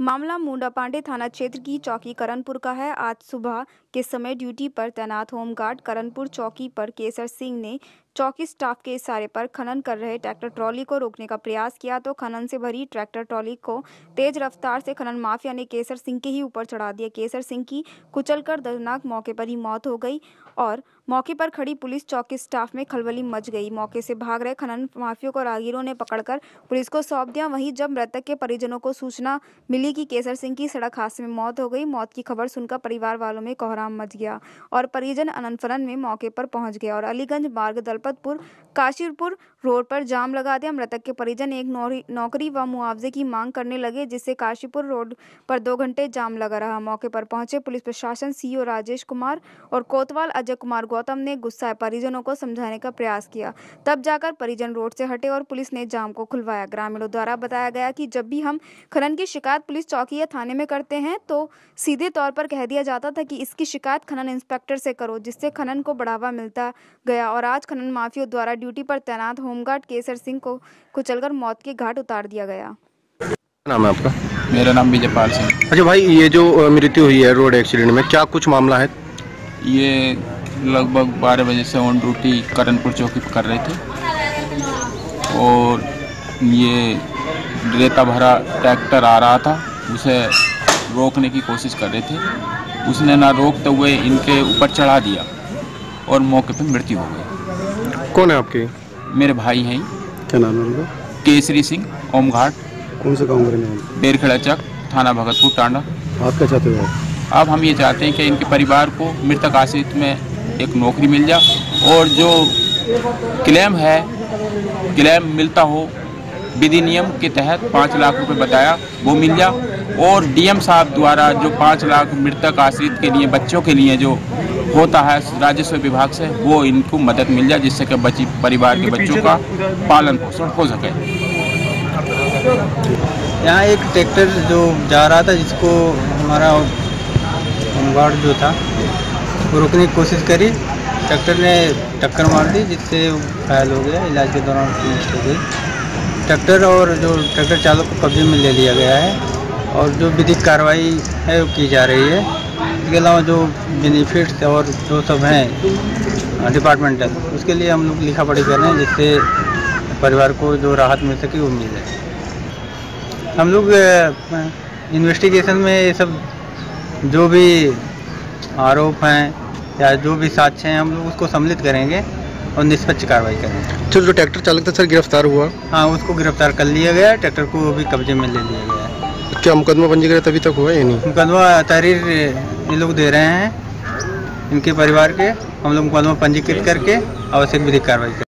मामला मुंडापांडे थाना क्षेत्र की चौकी करणपुर का है। आज सुबह के समय ड्यूटी पर तैनात होमगार्ड करणपुर चौकी पर केसर सिंह ने चौकी स्टाफ के इशारे पर खनन कर रहे ट्रैक्टर ट्रॉली को रोकने का प्रयास किया तो खनन से भरी ट्रैक्टर ट्रॉली को तेज रफ्तार से खनन माफिया ने केसर सिंह के ही ऊपर चढ़ा दिया। केसर सिंह की कुचलकर दर्दनाक मौके पर ही मौत हो गई और मौके पर खड़ी पुलिस चौकी स्टाफ में खलबली मच गई। मौके से भाग रहे खनन माफियों को राहगीरों ने पकड़कर पुलिस को सौंप दिया। वहीं जब मृतक के परिजनों को सूचना मिली कि केसर सिंह की सड़क हादसे में मौत हो गई, मौत की खबर सुनकर परिवार वालों में कोहराम मच गया और परिजन अनंत-फनन में मौके पर पहुंच गए और अलीगंज मार्ग दलपतपुर काशीपुर रोड पर जाम लगा दिया। मृतक के परिजन एक नौकरी व मुआवजे की मांग करने लगे, जिससे काशीपुर रोड पर 2 घंटे जाम लगा रहा। मौके पर पहुंचे पुलिस प्रशासन सीओ राजेश कुमार और कोतवाल अजय कुमार गौतम ने गुस्साए परिजनों को समझाने का प्रयास किया, तब जाकर परिजन रोड से हटे और पुलिस ने जाम को खुलवाया। ग्रामीणों द्वारा बताया गया कि जब भी हम खनन की शिकायत पुलिस चौकी या थाने में करते हैं तो सीधे तौर पर कह दिया जाता था कि इसकी शिकायत खनन इंस्पेक्टर से करो, जिससे खनन को बढ़ावा मिलता गया और आज खनन माफियों द्वारा ड्यूटी पर तैनात होमगार्ड केसर सिंह को कुचलकर मौत के घाट उतार दिया गया। नाम है आपका? मेरा नाम विजयपाल सिंह। अच्छा भाई, ये जो मृत्यु हुई है रोड एक्सीडेंट में, क्या कुछ मामला है? ये लगभग 12 बजे से ऑन ड्यूटी करणपुर चौकी पर कर रहे थे और ये रेता भरा ट्रैक्टर आ रहा था, उसे रोकने की कोशिश कर रहे थे। उसने ना रोकते हुए इनके ऊपर चढ़ा दिया और मौके पर मृत्यु हो गई। कौन है आपके? मेरे भाई हैं। क्या नाम है उनका? केसरी सिंह, होमगार्ड। कौन से गाँव में? बेरखेड़ा चक, थाना भगतपुर, टांडा। आप क्या चाहते हो? अब हम ये चाहते हैं कि इनके परिवार को मृतक आश्रित में एक नौकरी मिल जाए और जो क्लेम मिलता हो विधि नियम के तहत 5 लाख रुपए बताया वो मिल जाए और डीएम साहब द्वारा जो 5 लाख मृतक आश्रित के लिए बच्चों के लिए जो होता है राजस्व विभाग से, वो इनको मदद मिल जाए, जिससे कि परिवार के बच्चों का पालन पोषण हो सके। यहाँ एक ट्रैक्टर जो जा रहा था, जिसको हमारा होमगार्ड जो था वो रोकने की कोशिश करी, ट्रैक्टर ने टक्कर मार दी, जिससे घायल हो गया। इलाज के दौरान मौत हो गई। ट्रैक्टर और जो ट्रैक्टर चालक को कब्जे में ले लिया गया है और जो विधिक कार्रवाई है वो की जा रही है। इसके अलावा जो बेनिफिट्स और जो सब हैं डिपार्टमेंटल, उसके लिए हम लोग लिखा पढ़ी कर रहे हैं, जिससे परिवार को जो राहत मिल सके वो मिल जाए। हम लोग इन्वेस्टिगेशन में ये सब जो भी आरोप हैं या जो भी साक्ष्य हैं, हम लोग उसको सम्मिलित करेंगे और निष्पक्ष कार्रवाई करेंगे। जो ट्रैक्टर चालक था सर, गिरफ्तार हुआ? हाँ, उसको गिरफ्तार कर लिया गया। ट्रैक्टर को भी कब्जे में ले लिया गया है। क्या मुकदमा पंजीकृत अभी तक हुआ या नहीं? मुकदमा तहरीर ये लोग दे रहे हैं, इनके परिवार के। हम लोग मुकदमा पंजीकृत करके आवश्यक विधिक कार्रवाई करें।